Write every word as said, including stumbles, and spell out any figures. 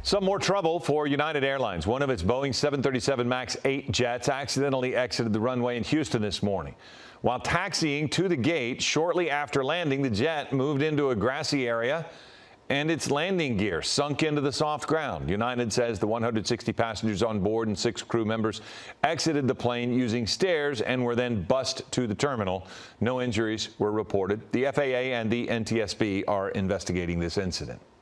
Some more trouble for United Airlines. One of its Boeing seven thirty-seven MAX eight jets accidentally exited the runway in Houston this morning. While taxiing to the gate shortly after landing, the jet moved into a grassy area and its landing gear sunk into the soft ground. United says the one hundred sixty passengers on board and six crew members exited the plane using stairs and were then bused to the terminal. No injuries were reported. The F A A and the N T S B are investigating this incident.